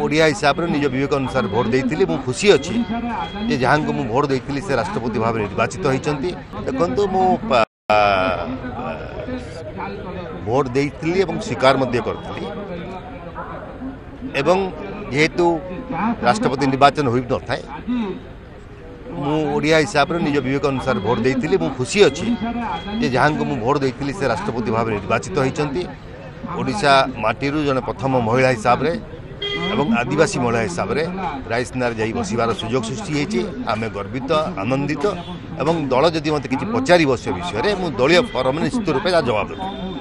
ओडिया हिसाब से निज विवेक अनुसार भोट देती मु खुशी अच्छी जे जहाँ को भोट देती से राष्ट्रपति भाव निर्वाचित होती देखो मु भोट देती स्वीकार करी जेहेतु राष्ट्रपति निर्वाचन हो न था मु ओडिया हिसाब से निज विवेक अनुसार भोट देती मु खुशी अच्छी जे जहाँ को भोट देती से राष्ट्रपति भाव निर्वाचित होती ओडिशा माटीरू जने प्रथम महिला हिसाब रे एवं आदिवासी महिला हिसाब रे राइसनार जाई बसिबार सुजोग सृष्टि होती आम गर्वित आनंदित एवं दल जदि मत किसी पचार विषय में दलीय फॉर्म निश्चित रूपे जवाब देबे।